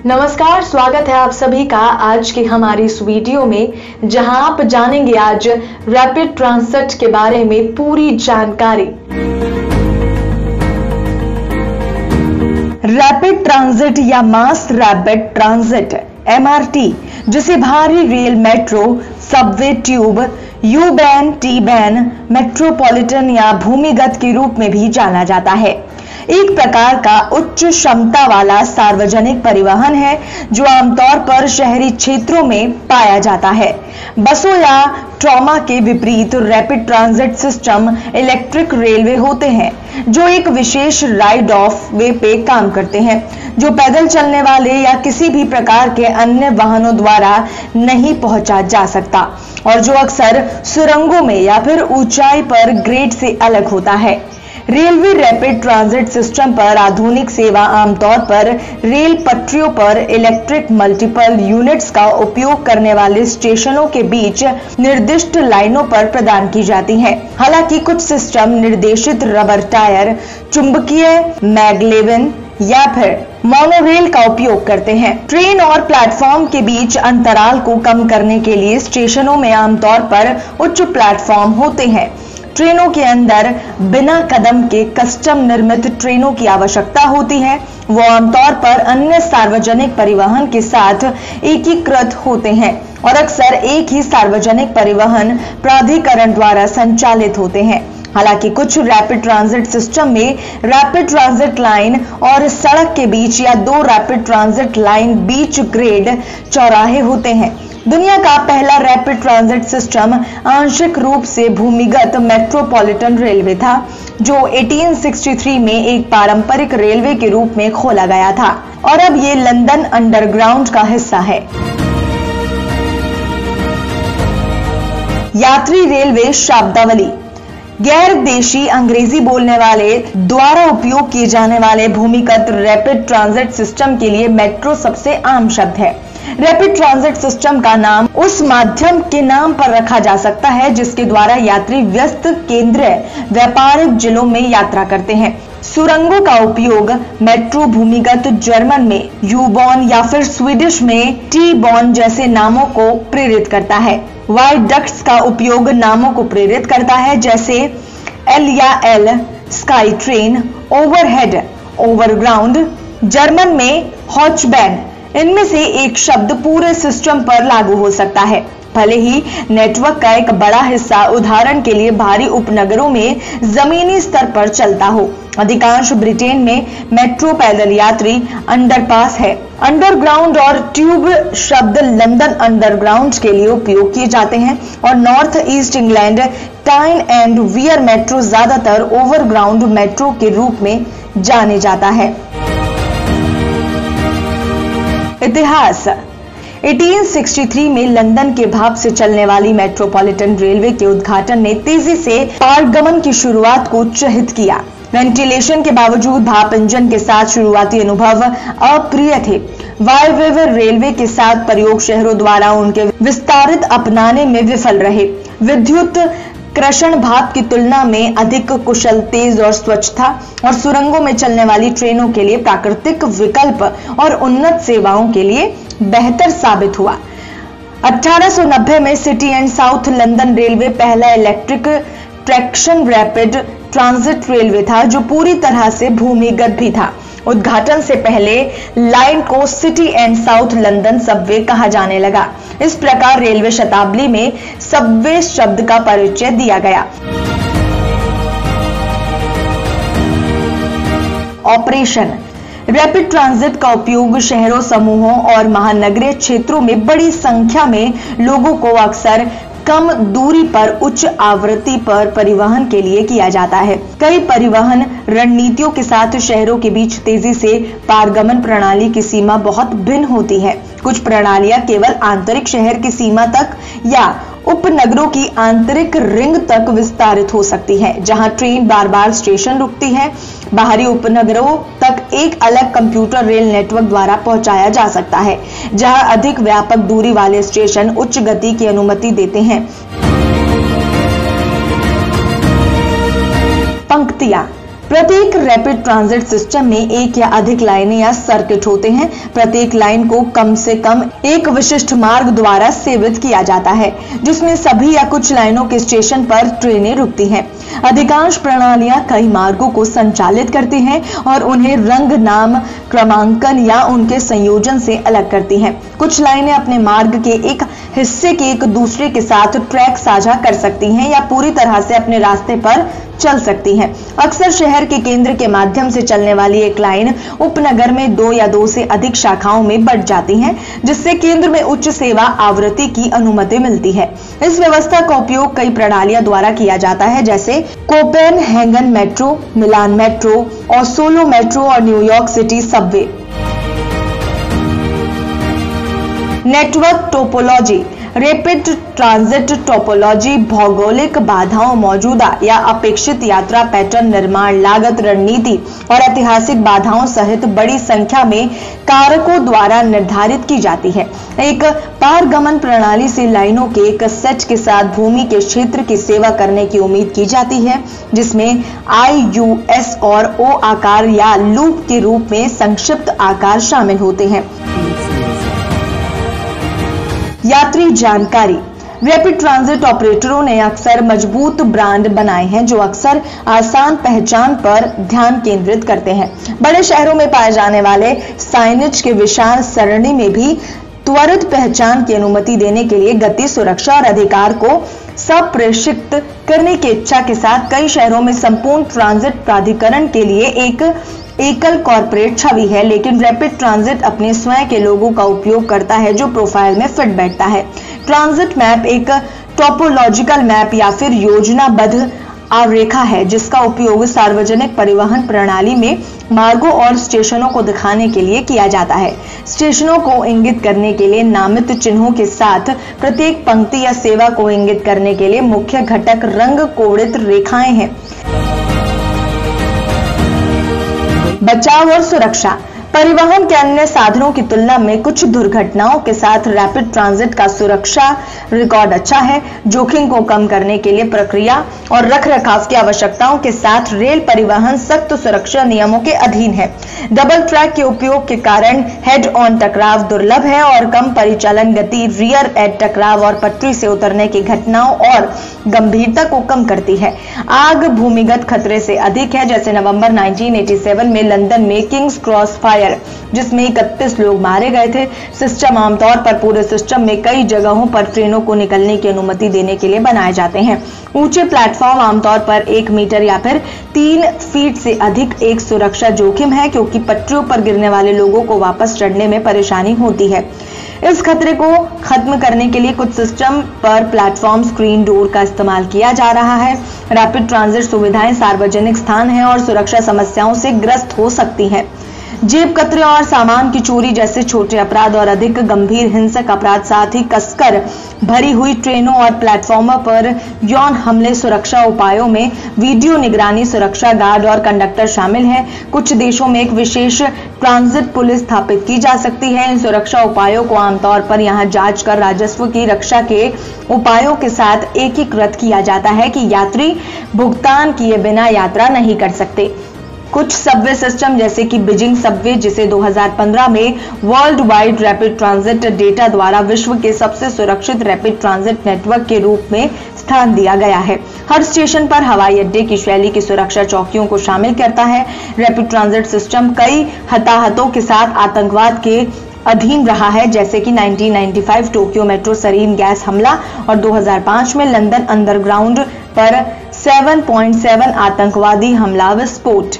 नमस्कार, स्वागत है आप सभी का आज की हमारी इस वीडियो में, जहां आप जानेंगे आज रैपिड ट्रांजिट के बारे में पूरी जानकारी। रैपिड ट्रांजिट या मास रैपिड ट्रांजिट MRT, जिसे भारी rail, metro, subway, tube, U-Bahn, T-Bahn, metropolitan या भूमिगत के रूप में भी जाना जाता है, एक प्रकार का उच्च क्षमता वाला सार्वजनिक परिवहन है जो आमतौर पर शहरी क्षेत्रों में पाया जाता है। बसों या ट्रामा के विपरीत rapid transit system electric railway होते हैं जो एक विशेष राइड ऑफ वे पे काम करते हैं, जो पैदल चलने वाले या किसी भी प्रकार के अन्य वाहनों द्वारा नहीं पहुंचा जा सकता और जो अक्सर सुरंगों में या फिर ऊंचाई पर ग्रेड से अलग होता है। रेलवे रैपिड ट्रांजिट सिस्टम पर आधुनिक सेवा आमतौर पर रेल पटरियों पर इलेक्ट्रिक मल्टीपल यूनिट्स का उपयोग करने वाले स्टेशनों के बीच निर्दिष्ट लाइनों पर प्रदान की जाती है। हालांकि कुछ सिस्टम निर्देशित रबर टायर, चुंबकीय मैगलेवन या फिर मोनोरेल का उपयोग करते हैं। ट्रेन और प्लेटफॉर्म के बीच अंतराल को कम करने के लिए स्टेशनों में आमतौर पर उच्च प्लेटफॉर्म होते हैं। ट्रेनों के अंदर बिना कदम के कस्टम निर्मित ट्रेनों की आवश्यकता होती है। वो आमतौर पर अन्य सार्वजनिक परिवहन के साथ एकीकृत होते हैं और अक्सर एक ही सार्वजनिक परिवहन प्राधिकरण द्वारा संचालित होते हैं। हालांकि कुछ रैपिड ट्रांजिट सिस्टम में रैपिड ट्रांजिट लाइन और सड़क के बीच या दो रैपिड ट्रांजिट लाइन बीच ग्रेड चौराहे होते हैं। दुनिया का पहला रैपिड ट्रांजिट सिस्टम आंशिक रूप से भूमिगत मेट्रोपॉलिटन रेलवे था, जो 1863 में एक पारंपरिक रेलवे के रूप में खोला गया था और अब ये लंदन अंडरग्राउंड का हिस्सा है। यात्री रेलवे शब्दावली: गैर देशी अंग्रेजी बोलने वाले द्वारा उपयोग किए जाने वाले भूमिगत रैपिड ट्रांजिट सिस्टम के लिए मेट्रो सबसे आम शब्द है। रैपिड ट्रांजिट सिस्टम का नाम उस माध्यम के नाम पर रखा जा सकता है जिसके द्वारा यात्री व्यस्त केंद्रीय व्यापारिक जिलों में यात्रा करते हैं। सुरंगों का उपयोग मेट्रो भूमिगत जर्मन में U-Bahn या फिर स्वीडिश में T-Bahn जैसे नामों को प्रेरित करता है। वायडक्ट्स का उपयोग नामों को प्रेरित करता है, जैसे L या L, sky train, overhead, overground, German में हॉचबैन। इनमें से एक शब्द पूरे सिस्टम पर लागू हो सकता है, भले ही नेटवर्क का एक बड़ा हिस्सा उदाहरण के लिए भारी उपनगरों में जमीनी स्तर पर चलता हो। अधिकांश ब्रिटेन में मेट्रो पैदल यात्री अंडरपास है। अंडरग्राउंड और ट्यूब शब्द लंदन अंडरग्राउंड के लिए उपयोग किए जाते हैं और north east England Tyne and Wear metro ज्यादातर ओवरग्राउंड मेट्रो के रूप में जाने जाता है। इतिहास: 1863 में लंदन के भाप से चलने वाली मेट्रोपॉलिटन रेलवे के उद्घाटन ने तेजी से पारगमन की शुरुआत को उत्साहित किया। वेंटिलेशन के बावजूद भाप इंजन के साथ शुरुआती अनुभव अप्रिय थे। वायवेयर रेलवे के साथ प्रयोग शहरों द्वारा उनके विस्तारित अपनाने में विफल रहे। विद्युत कृषण भाप की तुलना में अधिक कुशल, तेज और स्वच्छ था और सुरंगों में चलने वाली ट्रेनों के लिए प्राकृतिक विकल्प और उन्नत सेवाओं के लिए बेहतर साबित हुआ। 1890 में city and south London railway पहला electric traction rapid transit railway था जो पूरी तरह से भूमिगत भी था। उद्घाटन से पहले लाइन को city and south London subway कहा जाने लगा। इस प्रकार रेलवे शताब्दी में सबवे शब्द का परिचय दिया गया। ऑपरेशन: रैपिड ट्रांजिट का उपयोग शहरों, समूहों और महानगरीय क्षेत्रों में बड़ी संख्या में लोगों को अक्सर कम दूरी पर उच्च आवृत्ति पर परिवहन के लिए किया जाता है। कई परिवहन रणनीतियों के साथ शहरों के बीच तेजी से पारगमन प्रणाली की सीमा बहुत भिन्न होती है। कुछ प्रणालियां केवल आंतरिक शहर की सीमा तक या उपनगरों की आंतरिक रिंग तक विस्तारित हो सकती है, जहां ट्रेन बार बार स्टेशन रुकती है। बाहरी उपनगरों तक एक अलग कंप्यूटर रेल नेटवर्क द्वारा पहुंचाया जा सकता है, जहां अधिक व्यापक दूरी वाले स्टेशन उच्च गति की अनुमति देते हैं। पंक्तियां: प्रत्येक रैपिड ट्रांजिट सिस्टम में एक या अधिक लाइनें या सर्किट होते हैं। प्रत्येक लाइन को कम से कम एक विशिष्ट मार्ग द्वारा सेवित किया जाता है, जिसमें सभी या कुछ लाइनों के स्टेशन पर ट्रेनें रुकती हैं। अधिकांश प्रणालियां कई मार्गों को संचालित करती हैं और उन्हें रंग, नाम, क्रमांकन या उनके संयोजन से अलग करती हैं। कुछ लाइनें अपने मार्ग के एक हिस्से के एक दूसरे के साथ ट्रैक साझा कर सकती हैं या पूरी तरह से अपने रास्ते पर चल सकती हैं। अक्सर शहर के केंद्र के माध्यम से चलने वाली एक लाइन उपनगर में 2 या 2 से अधिक शाखाओं में बढ़ जाती हैं, जिससे केंद्र में उच्च सेवा आवृत्ति की अनुमति मिलती है। इस व्यवस्था का उपयोग कई प्रणालियों द्वारा किया जाता है, जैसे Copenhagen metro, Milan metro, Oslo metro और New York city subway. Network topology. Rapid transit topology भौगोलिक बाधाओं, मौजूदा या अपेक्षित यात्रा पैटर्न, निर्माण लागत, रणनीति और ऐतिहासिक बाधाओं सहित बड़ी संख्या में कारकों द्वारा निर्धारित की जाती है। एक पारगमन प्रणाली से लाइनों के एक सेट के साथ भूमि के क्षेत्र की सेवा करने की उम्मीद की जाती है, जिसमें आई, यू, एस और ओ आकार या लूप के रूप में संक्षिप्त आकार शामिल होते हैं। यात्री जानकारी। रैपिड ट्रांजिट ऑपरेटरों ने अक्सर मजबूत ब्रांड बनाए हैं, जो अक्सर आसान पहचान पर ध्यान केंद्रित करते हैं। बड़े शहरों में पाए जाने वाले साइनेज के विशाल सरणी में भी त्वरित पहचान की अनुमति देने के लिए गति, सुरक्षा और अधिकार को संप्रेषित करने की इच्छा के साथ कई शहरों में संपूर्ण ट्रांजिट प्राधिकरण के लिए एक एकल कॉर्पोरेट छवि है, लेकिन रैपिड ट्रांजिट अपने स्वयं के लोगों का उपयोग करता है जो प्रोफाइल में फिट बैठता है। ट्रांजिट मैप एक टोपोलॉजिकल मैप या फिर योजनाबद्ध आरेखा है, जिसका उपयोग सार्वजनिक परिवहन प्रणाली में मार्गों और स्टेशनों को दिखाने के लिए किया जाता है। स्टेशनों को इंगित करने के लिए नामित चिन्हों के साथ प्रत्येक पंक्ति या सेवा को इंगित करने के लिए मुख्य घटक रंग कोडित रेखाएं हैं। बचाव और सुरक्षा। परिवहन के अन्य साधनों की तुलना में कुछ दुर्घटनाओं के साथ रैपिड ट्रांजिट का सुरक्षा रिकॉर्ड अच्छा है। जोखिम को कम करने के लिए प्रक्रिया और रखरखाव की आवश्यकताओं के साथ रेल परिवहन सख्त सुरक्षा नियमों के अधीन है। डबल ट्रैक के उपयोग के कारण हेड ऑन टकराव दुर्लभ है और कम परिचालन गति रियर एंड टकराव और पटरी से उतरने की घटनाओं और गंभीरता को कम करती है। आग भूमिगत खतरे से अधिक है, जैसे नवंबर 1987 में लंदन में किंग्स क्रॉस फायर, जिसमें 31 लोग मारे गए थे। सिस्टम आमतौर पर पूरे सिस्टम में कई जगहों पर ट्रेनों को निकलने की अनुमति देने के लिए बनाए जाते हैं। ऊंचे प्लेटफॉर्म आमतौर पर 1 मीटर या फिर 3 फीट से अधिक एक सुरक्षा जोखिम है, क्योंकि पटरियों पर गिरने वाले लोगों को वापस चढ़ने में परेशानी होती है। इस खतरे को खत्म करने के लिए कुछ सिस्टम पर प्लेटफॉर्म स्क्रीन डोर का इस्तेमाल किया जा रहा है। रैपिड ट्रांजिट सुविधाएं सार्वजनिक स्थान हैं और सुरक्षा समस्याओं से ग्रस्त हो सकती हैं। जेब कतरे और सामान की चोरी जैसे छोटे अपराध और अधिक गंभीर हिंसक अपराध, साथ ही कसकर भरी हुई ट्रेनों और प्लेटफॉर्मों पर यौन हमले सुरक्षा उपायों में वीडियो निगरानी, सुरक्षा गार्ड और कंडक्टर शामिल हैं। कुछ देशों में एक विशेष ट्रांजिट पुलिस स्थापित की जा सकती है। इन सुरक्षा उपायों को आमतौर पर यहां जांच कर राजस्व की रक्षा के उपायों के साथ एकीकृत किया जाता है कि यात्री भुगतान किए बिना यात्रा नहीं कर सकते। कुछ सबवे सिस्टम जैसे कि बीजिंग सबवे, जिसे 2015 में world wide rapid transit data द्वारा विश्व के सबसे सुरक्षित रैपिड ट्रांजिट नेटवर्क के रूप में स्थान दिया गया है। हर स्टेशन पर हवाई अड्डे की शैली की सुरक्षा चौकियों को शामिल करता है। रैपिड ट्रांजिट सिस्टम कई हताहतों के साथ आतंकवाद के अधीन रहा है, जैसे कि 1995 टोक्यो मेट्रो सरीन गैस हमला और 2005 में लंदन अंडरग्राउंड पर 7.7 आतंकवादी हमला विस्फोट।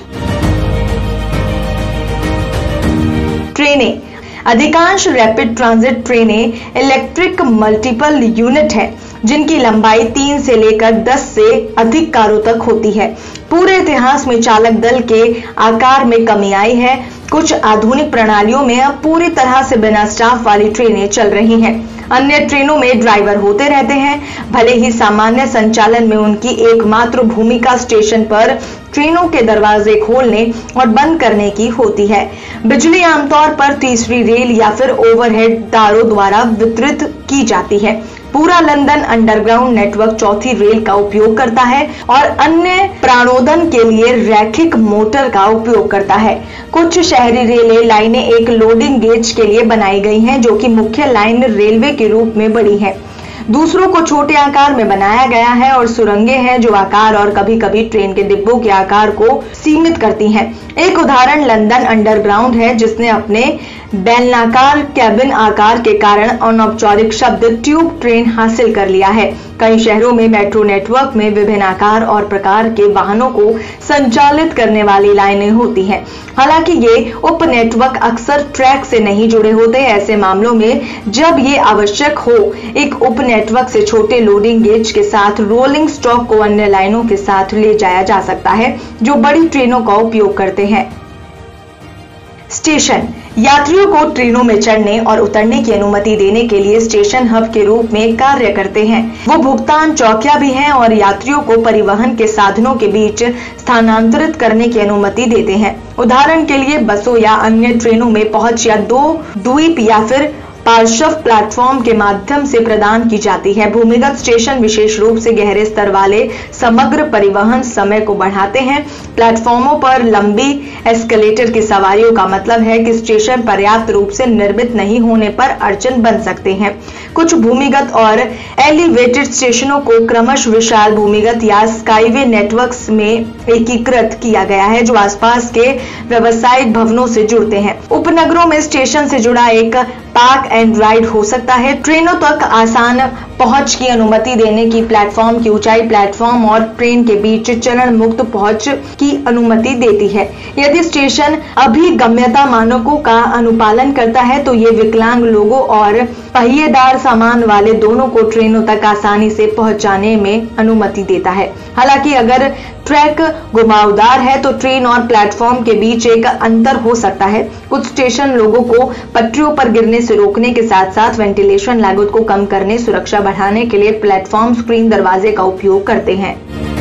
ट्रेनें। अधिकांश रैपिड ट्रांजिट ट्रेनें इलेक्ट्रिक मल्टीपल यूनिट हैं, जिनकी लंबाई 3 से लेकर 10 से अधिक कारों तक होती है। पूरे इतिहास में चालक दल के आकार में कमी आई है। कुछ आधुनिक प्रणालियों में अब पूरी तरह से बिना स्टाफ वाली ट्रेनें चल रही हैं। अन्य ट्रेनों में ड्राइवर होते रहते हैं, भले ही सामान्य संचालन में उनकी एकमात्र भूमिका स्टेशन पर ट्रेनों के दरवाजे खोलने और बंद करने की होती है। बिजली आमतौर पर तीसरी रेल या फिर ओवरहेड तारों द्वारा वितरित की जाती है। पूरा लंदन अंडरग्राउंड नेटवर्क चौथी रेल का उपयोग करता है और अन्य प्राणोदन के लिए रैखिक मोटर का उपयोग करता है। कुछ शहरी रेल लाइनें एक लोडिंग गेज के लिए बनाई गई हैं, जो कि मुख्य लाइन रेलवे के रूप में बड़ी है। दूसरों को छोटे आकार में बनाया गया है और सुरंगें हैं जो आकार और कभी-कभी ट्रेन के डिब्बों के आकार को सीमित करती हैं। एक उदाहरण लंदन अंडरग्राउंड है, जिसने अपने बेलनाकार कैबिन आकार के कारण अनौपचारिक शब्द ट्यूब ट्रेन हासिल कर लिया है। कई शहरों में मेट्रो नेटवर्क में विभिन्न आकार और प्रकार के वाहनों को संचालित करने वाली लाइनें होती हैं। हालांकि ये उप नेटवर्क अक्सर ट्रैक से नहीं जुड़े होते। ऐसे मामलों में जब ये आवश्यक हो, एक उप नेटवर्क से छोटे लोडिंग गेज के साथ रोलिंग स्टॉक को अन्य लाइनों के साथ ले जाया जा सकता है, जो बड़ी ट्रेनों का उपयोग करते हैं। स्टेशन यात्रियों को ट्रेनों में चढ़ने और उतरने की अनुमति देने के लिए स्टेशन हब के रूप में कार्य करते हैं। वो भुगतान चौकियां भी हैं और यात्रियों को परिवहन के साधनों के बीच स्थानांतरित करने की अनुमति देते हैं। उदाहरण के लिए बसों या अन्य ट्रेनों में पहुंच या दो द्वीप या फिर पार्श्व प्लेटफॉर्म के माध्यम से प्रदान की जाती है। भूमिगत स्टेशन विशेष रूप से गहरे स्तर वाले समग्र परिवहन समय को बढ़ाते हैं। प्लेटफॉर्मों पर लंबी एस्केलेटर की सवारियों का मतलब है कि स्टेशन पर्याप्त रूप से निर्मित नहीं होने पर अड़चन बन सकते हैं। कुछ भूमिगत और एलिवेटेड स्टेशनों को क्रमशः विशाल भूमिगत या स्काईवे नेटवर्क्स में एकीकृत किया गया है, जो आसपास के व्यवसायिक भवनों से जुड़ते हैं। उपनगरों में स्टेशन से जुड़ा एक पार्क एंड राइड हो सकता है। ट्रेनों तक आसान पहुंच की अनुमति देने की प्लेटफॉर्म की ऊंचाई प्लेटफॉर्म और ट्रेन के बीच चरण मुक्त पहुंच की अनुमति देती है। यदि स्टेशन अभिगम्यता मानकों का अनुपालन करता है तो ये विकलांग लोगों और पहिएदार सामान वाले दोनों को ट्रेनों तक आसानी से पहुंचाने में अनुमति देता है। हालांकि अगर ट्रैक घुमावदार है तो ट्रेन और प्लेटफॉर्म के बीच एक अंतर हो सकता है। कुछ स्टेशन लोगों को पटरियों पर गिरने से रोकने के साथ साथ वेंटिलेशन लागत को कम करने, सुरक्षा बढ़ाने के लिए प्लेटफॉर्म स्क्रीन दरवाजे का उपयोग करते हैं।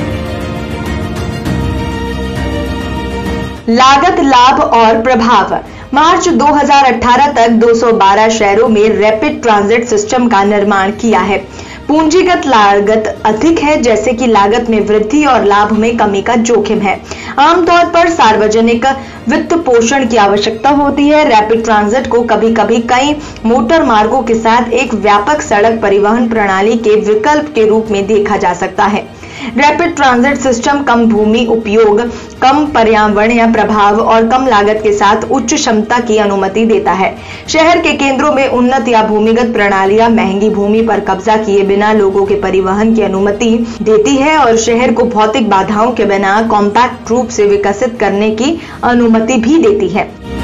लागत, लाभ और प्रभाव। मार्च 2018 तक 212 शहरों में रैपिड ट्रांजिट सिस्टम का निर्माण किया है। पूंजीगत लागत अधिक है, जैसे कि लागत में वृद्धि और लाभ में कमी का जोखिम है। आमतौर पर सार्वजनिक वित्त पोषण की आवश्यकता होती है। रैपिड ट्रांजिट को कभी-कभी कई मोटर मार्गों के साथ एक व्यापक सड़क परिवहन प्रणाली के विकल्प के रूप में देखा जा सकता है। रैपिड ट्रांजिट सिस्टम कम भूमि उपयोग, कम पर्यावरणीय प्रभाव और कम लागत के साथ उच्च क्षमता की अनुमति देता है। शहर के केंद्रों में उन्नत या भूमिगत प्रणालियां महंगी भूमि पर कब्जा किए बिना लोगों के परिवहन की अनुमति देती है और शहर को भौतिक बाधाओं के बिना कॉम्पैक्ट रूप से विकसित करने की अनुमति भी देती है।